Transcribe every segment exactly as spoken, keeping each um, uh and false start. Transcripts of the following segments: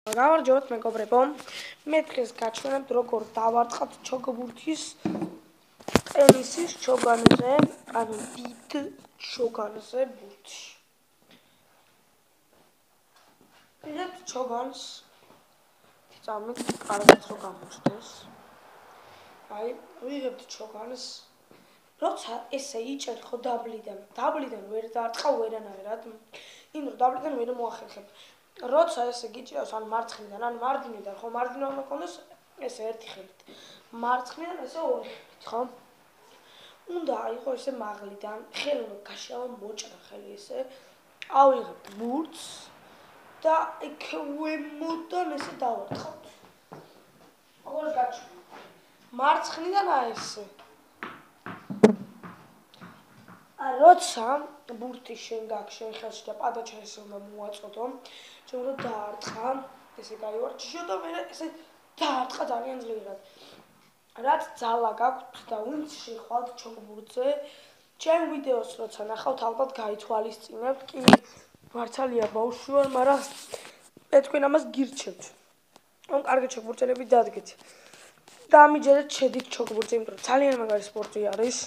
გამარჯობათ მეგობრებო, მე დღეს გაჩვენებთ როგორ დავარტყავთ ჩოგბურთის ტენისის ჩოგანზე, ანუ დიდ ჩოგანზე ბურთში. ვიღებთ ჩოგანს, წამით კარგად რო გამოჩნდეს. აი, ვიღებთ ჩოგანს, როცა ესე იჭერ ხო დაბლიდან, დაბლიდან ვერ დაარტყავ ვერანაირად, იმ რომ დაბლიდან ვერ მოახერხებ. როცა ესე გიჭირავს ან მარცხნიდან, ან მარჯვნიდან, ხო მარჯვნიდან უნდა გქონდეს ესე ერთი ხელით. მარცხნიდან ესე ორი ხელით, ხო? უნდა აიღო ესე მაღლიდან, ხელი უნდა გაშავა მოჭრა ხელი ესე. ავიღებთ ბურთს და იქ ქვემოდან ესე დავარტყავთ. როგორ გაჩვენებთ? მარცხნიდან აი ესე. როცა ბურთი შენ გაქვს შენ ხელში და პადაჩა ესე უნდა მოაწოდო, შენ უნდა დაარტყა, ესე გაივარჯიშო და მე ესე დაარტყა ძალიან ძლიერად. რაც ძალა გაქვთ და ვინც შეხვალთ ჩოგბურთზე, ჩემ ვიდეოს როცა ნახავთ, ალბათ გაითვალისწინებთ, კი მართალია ბავშვი ვარ, მაგრამ მე თქვენ ამას გირჩევთ. რომ კარგი ჩოგბურთელები დადგეთ. და ამიჯერეთ შედით ჩოგბურთზე, იმიტომ რომ ძალიან მაგარი სპორტი არის.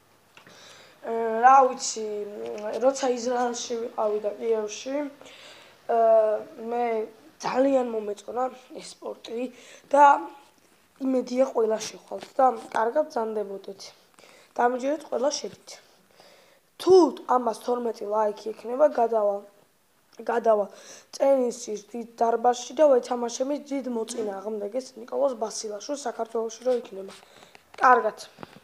რა ვიცი, როცა ისრაელში ვიყავი და კიევში, მე ძალიან მომეწონა ეს სპორტი და იმედია ყველა შეხვალთ და კარგად ბრძანდებოდეთ. დამიჯერეთ ყველა შედით. თუ ამას თორმეტი ლაიქი ექნება, გადავა გადავა ტენისის დიდ დარბაზში და ვეთამაშები დიდ მოწინააღმდეგეს ნიკოლოზ ბასილაშვილს საქართველოში რო იქნება. კარგად.